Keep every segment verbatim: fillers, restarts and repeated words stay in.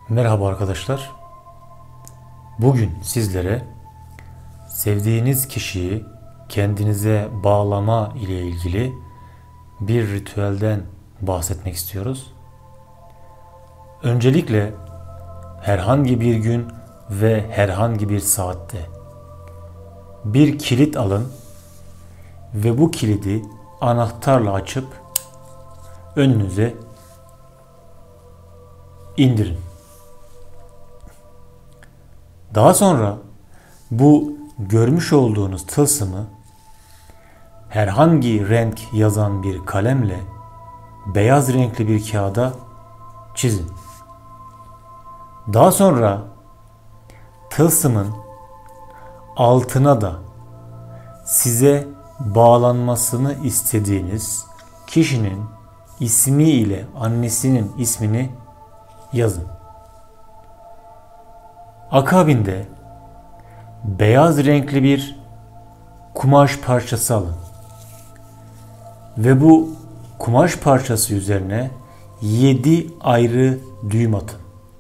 Merhaba arkadaşlar. Bugün sizlere sevdiğiniz kişiyi kendinize bağlama ile ilgili bir ritüelden bahsetmek istiyoruz. Öncelikle herhangi bir gün ve herhangi bir saatte bir kilit alın ve bu kilidi anahtarla açıp önünüze indirin. Daha sonra bu görmüş olduğunuz tılsımı herhangi renk yazan bir kalemle beyaz renkli bir kağıda çizin. Daha sonra tılsımın altına da size bağlanmasını istediğiniz kişinin ismi ile annesinin ismini yazın. Akabinde beyaz renkli bir kumaş parçası alın ve bu kumaş parçası üzerine yedi ayrı düğüm atın.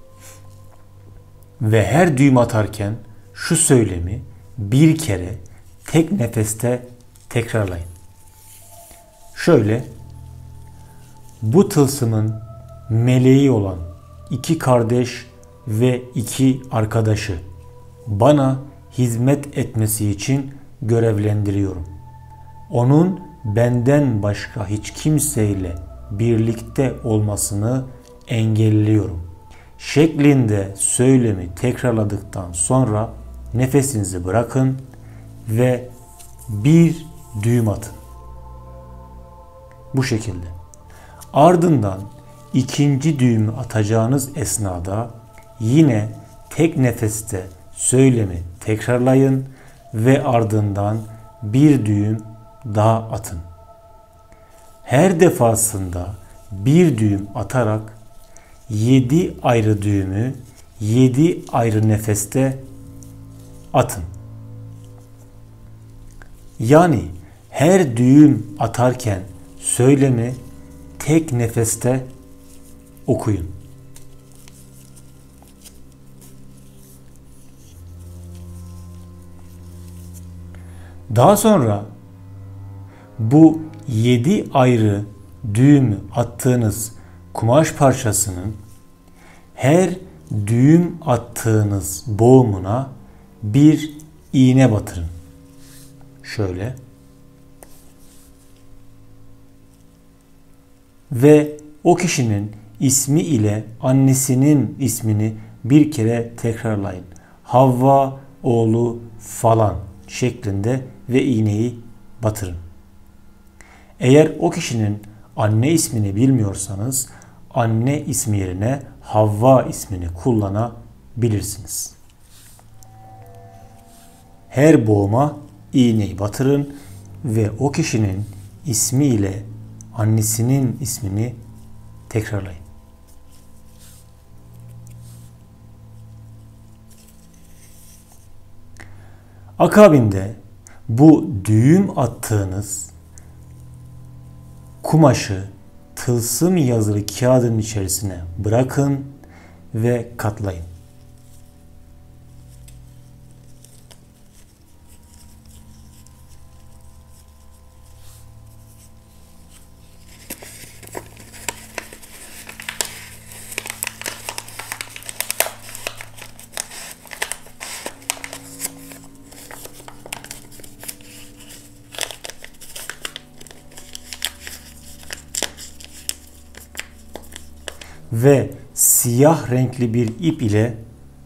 Ve her düğüm atarken şu söylemi bir kere tek nefeste tekrarlayın. Şöyle: bu tılsımın meleği olan iki kardeş ve iki arkadaşı bana hizmet etmesi için görevlendiriyorum. Onun benden başka hiç kimseyle birlikte olmasını engelliyorum şeklinde söylemi tekrarladıktan sonra nefesinizi bırakın ve bir düğüm atın. Bu şekilde. Ardından ikinci düğümü atacağınız esnada yine tek nefeste söylemi tekrarlayın ve ardından bir düğüm daha atın. Her defasında bir düğüm atarak yedi ayrı düğümü yedi ayrı nefeste atın. Yani her düğüm atarken söylemi tek nefeste okuyun. Daha sonra bu yedi ayrı düğümü attığınız kumaş parçasının her düğüm attığınız boğumuna bir iğne batırın. Şöyle. Ve o kişinin ismi ile annesinin ismini bir kere tekrarlayın. Havva oğlu falan şeklinde ve iğneyi batırın. Eğer o kişinin anne ismini bilmiyorsanız anne ismi yerine Havva ismini kullanabilirsiniz. Her boğuma iğneyi batırın ve o kişinin ismi ile annesinin ismini tekrarlayın. Akabinde bu düğüm attığınız kumaşı tılsım yazılı kağıdın içerisine bırakın ve katlayın. Ve siyah renkli bir ip ile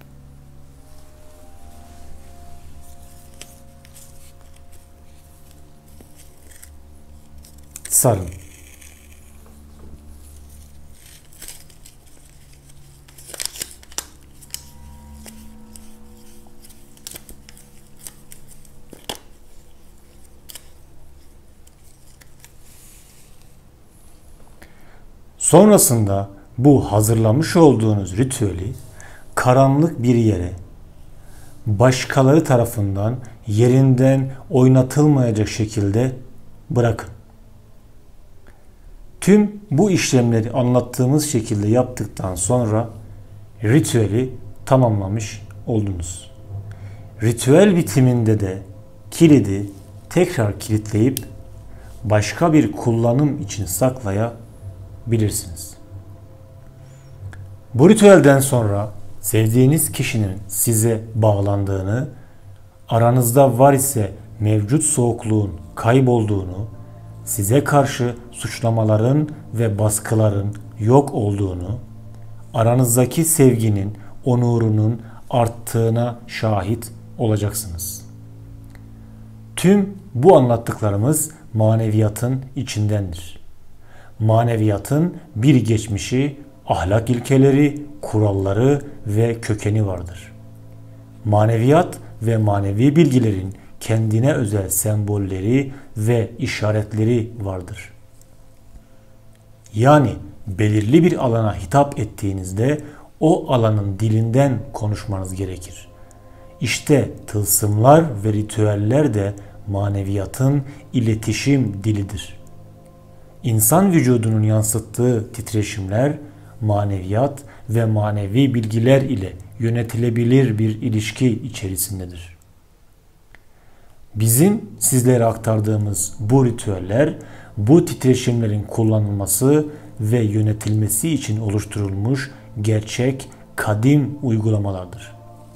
sarın. Sonrasında bu hazırlamış olduğunuz ritüeli karanlık bir yere, başkaları tarafından yerinden oynatılmayacak şekilde bırakın. Tüm bu işlemleri anlattığımız şekilde yaptıktan sonra ritüeli tamamlamış oldunuz. Ritüel bitiminde de kilidi tekrar kilitleyip başka bir kullanım için saklayabilirsiniz. Bu ritüelden sonra sevdiğiniz kişinin size bağlandığını, aranızda var ise mevcut soğukluğun kaybolduğunu, size karşı suçlamaların ve baskıların yok olduğunu, aranızdaki sevginin, onurunun arttığına şahit olacaksınız. Tüm bu anlattıklarımız maneviyatın içindendir. Maneviyatın bir geçmişi, ahlak ilkeleri, kuralları ve kökeni vardır. Maneviyat ve manevi bilgilerin kendine özel sembolleri ve işaretleri vardır. Yani belirli bir alana hitap ettiğinizde o alanın dilinden konuşmanız gerekir. İşte tılsımlar ve ritüeller de maneviyatın iletişim dilidir. İnsan vücudunun yansıttığı titreşimler, maneviyat ve manevi bilgiler ile yönetilebilir bir ilişki içerisindedir. Bizim sizlere aktardığımız bu ritüeller, bu titreşimlerin kullanılması ve yönetilmesi için oluşturulmuş gerçek, kadim uygulamalardır.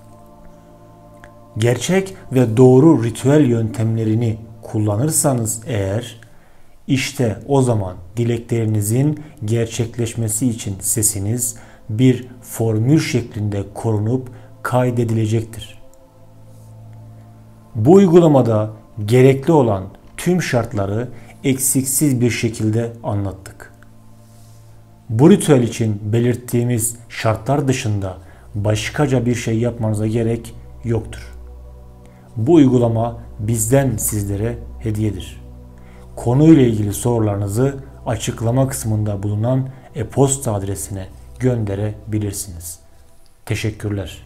Gerçek ve doğru ritüel yöntemlerini kullanırsanız eğer, işte o zaman dileklerinizin gerçekleşmesi için sesiniz bir formül şeklinde korunup kaydedilecektir. Bu uygulamada gerekli olan tüm şartları eksiksiz bir şekilde anlattık. Bu ritüel için belirttiğimiz şartlar dışında başkaca bir şey yapmanıza gerek yoktur. Bu uygulama bizden sizlere hediyedir. Konuyla ilgili sorularınızı açıklama kısmında bulunan e-posta adresine gönderebilirsiniz. Teşekkürler.